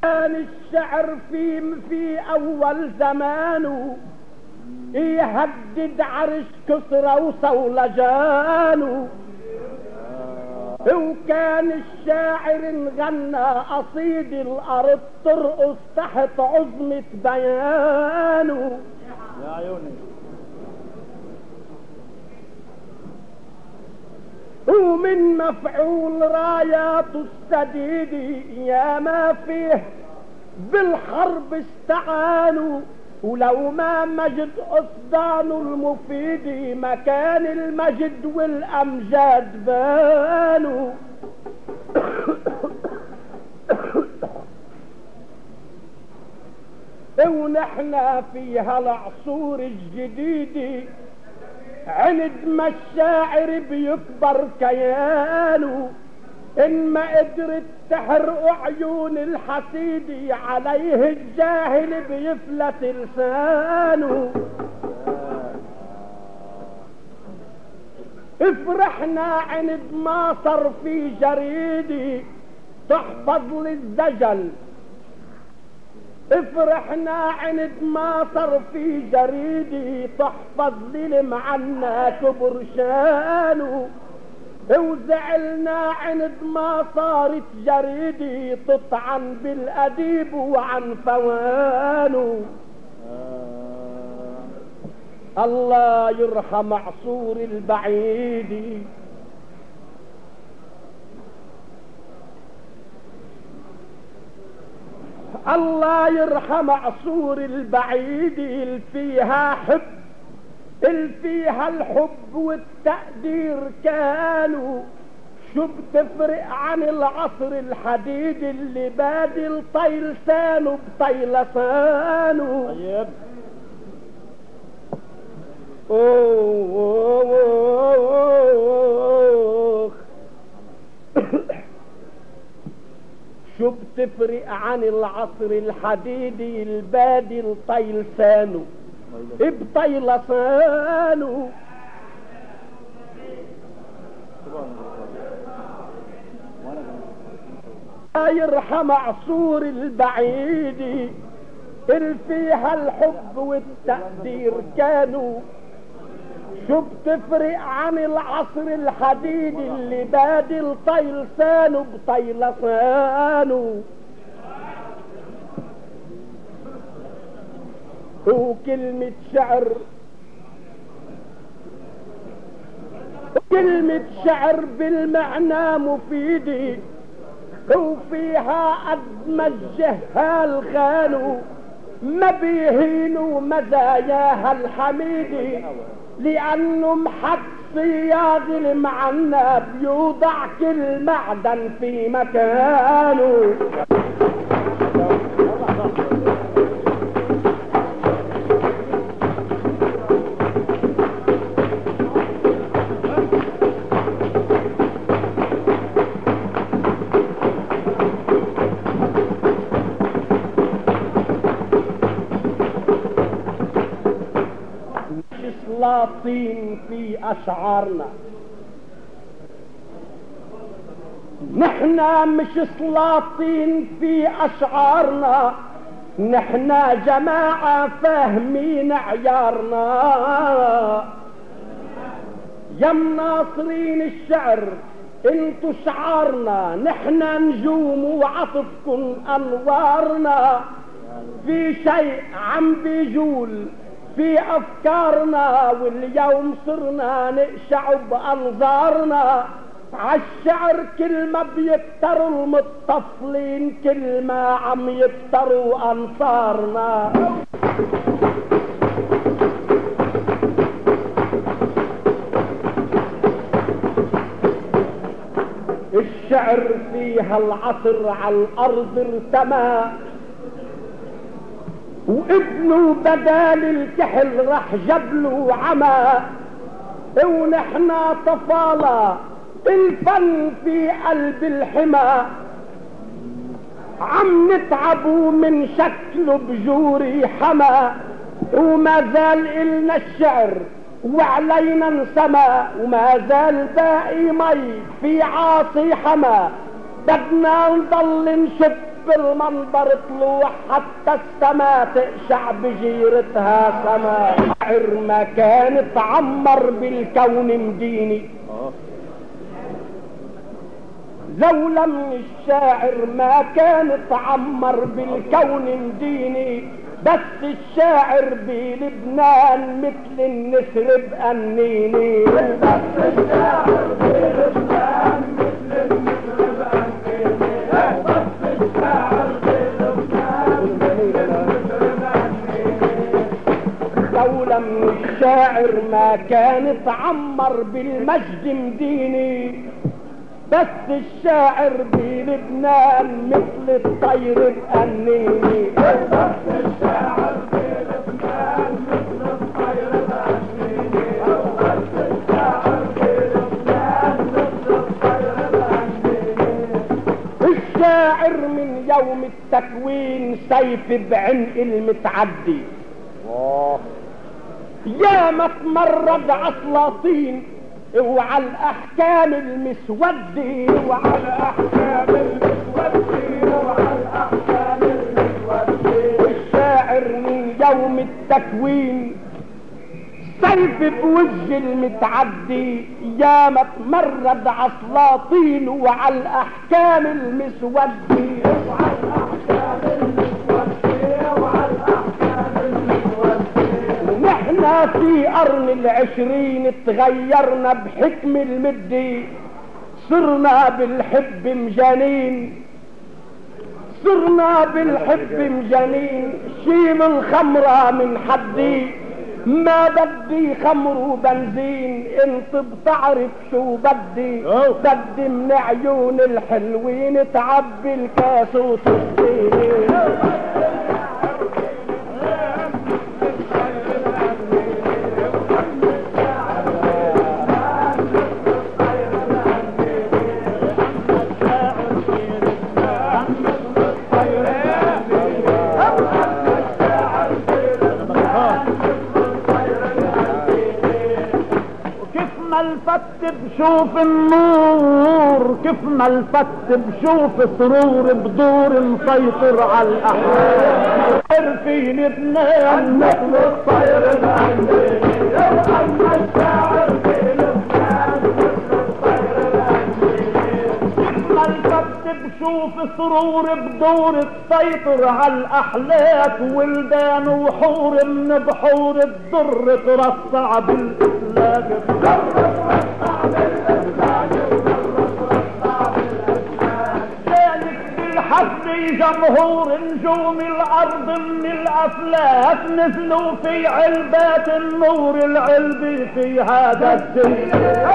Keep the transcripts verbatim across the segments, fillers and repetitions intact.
كان الشعر في في اول زمانه يهدد عرش كسرى وصولجانه، وكان الشاعر انغنى قصيد الارض ترقص تحت عظمة بيانه. يا عيوني ومن مفعول راياته السديد يا ما فيه بالحرب استعانوا، ولو ما مجد أصدانه المفيد مكان المجد والأمجاد بانوا. ونحنا في هالعصور الجديد عند ما الشاعر بيكبر كيانه، إن ما قدرت تحرق عيون الحسيد عليه الجاهل بيفلت لسانه. افرحنا عند ما صار في جريدي تحفظ للزجل، افرحنا عند ما صار في جريدي تحفظ للمعنى كبر شانه، وزعلنا عند ما صارت جريدي تطعن بالأديب وعن فوانه. آه. الله يرحم عصور البعيد، الله يرحم عصور البعيد اللي فيها حب، اللي فيها الحب والتقدير كانوا. شو بتفرق عن العصر الحديد اللي بادي الطي لسانه بطي لسانه. طيب أوه أوه شو بتفرق عن العصر الحديدي البادي الطي لسانه بطي لسانه. لا يرحم عصور البعيد اللي فيها الحب والتقدير كانوا. شو بتفرق عن العصر الحديد اللي بادي الطي لسانه بطي لسانه. وكلمة شعر كلمة شعر بالمعنى مفيدة، وفيها قد ما الجهال خانوا ما بيهينوا مزاياها الحميدة، لأنه محط صياغ المعنى بيوضع كل معدن في مكانه. سلاطين في أشعارنا، نحنا مش سلاطين في أشعارنا، نحنا جماعة فاهمين عيارنا. يا مناصرين الشعر انتو شعارنا، نحنا نجوم وعطفكم أنوارنا. في شيء عم بيجول في أفكارنا، واليوم صرنا نقشع بأنظارنا. عالشعر كل ما بيكتروا المتصلين كل ما عم يكتروا أنصارنا. الشعر فيها العصر على الأرض ارتمى، وابنه بدال الكحل رح جبله عمى. ونحنا طفالة الفن في قلب الحمى، عم نتعبوا من شكله بجوري حمى. وما زال إلنا الشعر وعلينا انسمى، وما زال باقي مي في عاصي حمى. بدنا نضل نشد بالمنبر طلوع حتى السما تقشع بجيرتها سما. الشاعر ما كان تعمر بالكون مديني، زولة من الشاعر ما كان تعمر بالكون مديني، بس الشاعر بلبنان مثل النسر بأنيني. بس الشاعر بلبنان مثل النسر بأنيني، بس الشاعر بلبنان مثل النسر بأنيني. دولة من الشاعر ما كان تعمر بالمجد مديني، بس الشاعر بلبنان مثل الطير بأنيني. بس الشاعر بلبنان مثل الطير بأنيني، بس الشاعر بلبنان مثل الطير بأنيني. الشاعر من يوم التكوين سيف بعنق المتعدي، يا ما تمرد عسلاطين اوعى الاحكام المسودي، اوعى الاحكام المسودي، اوعى الاحكام المسودي. الشاعر من يوم التكوين سيف بوجه المتعدي، يا ما تمرد عسلاطين اوعى الاحكام المسودي، اوعى الاحكام المسودي، اوعى الاحكام المسودي. ونحنا في قرن العشرين تغيرنا بحكم المدي، صرنا بالحب مجانين، صرنا بالحب مجانين. شيل الخمرة من حدي ما بدي خمر وبنزين، انت بتعرف شو بدي، بدي من عيون الحلوين تعبي الكاس وتصفيني. الفت بشوف النور، كيف ما الفت بشوف سرور بدور مسيطر على الاحلام. في لبنان مثل الطير الأندلسي، اما الشاعر في لبنان مثل الطير الأندلسي. كيف ما الفت بشوف سرور بدور تسيطر على الاحلاك، ولدان وحور من بحور الدر ترصع بالاسلاك. جمهور نجوم الارض من الافلاك نزلوا في علبات النور العلبي في هذا السن.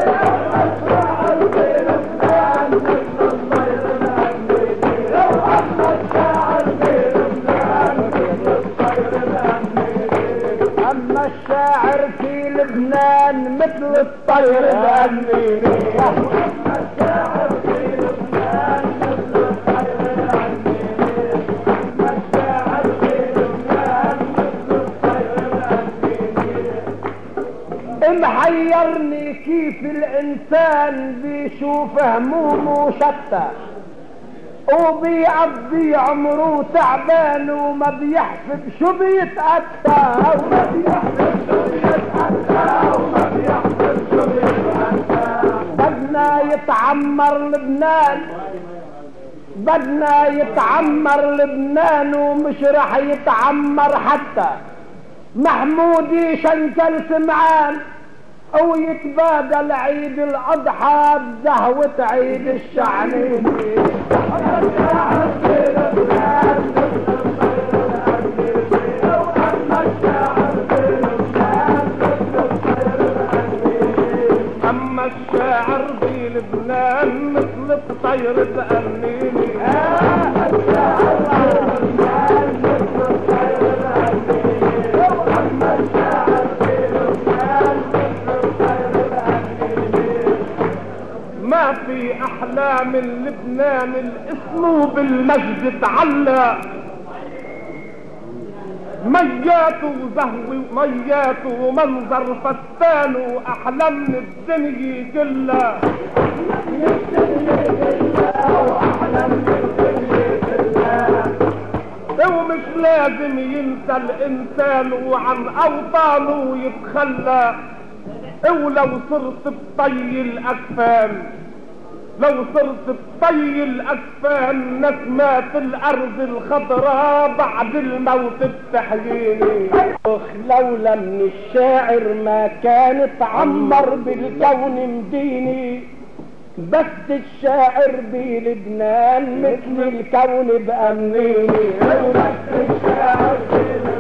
اما الشاعر في لبنان مثل الطير الأنيني. محيرني كيف الانسان بيشوف همومه شتى، وبيقضي عمره تعبان وما بيحسب شو بيتأتى، وما بيحسب شو بيتأتى، وما بيحسب شو بيتأتى. بدنا يتعمر لبنان، بدنا يتعمر لبنان ومش رح يتعمر حتى محمودي شنكل سمعان، ويتبادل عيد الاضحى بزهوة عيد الشعنيني. اما الشاعر في لبنان مثل الطير الأنيني. ما في احلام لبنان الاسم بالمجد تعلى، ميات وزهو ميات ومنظر فتان واحلى من الدنيا كلها، واحلى من الدنيا كلها. لازم ينسى الانسان وعن اوطانه يتخلى. ولو صرت بطي الاكفان، لو صرت بطي الاكفان نسمات الارض الخضراء بعد الموت بتحييني. لولا من الشاعر ما كانت عمر بالكون مديني، بس الشاعر بلبنان مثل الكون بأمنيني. بس الشاعر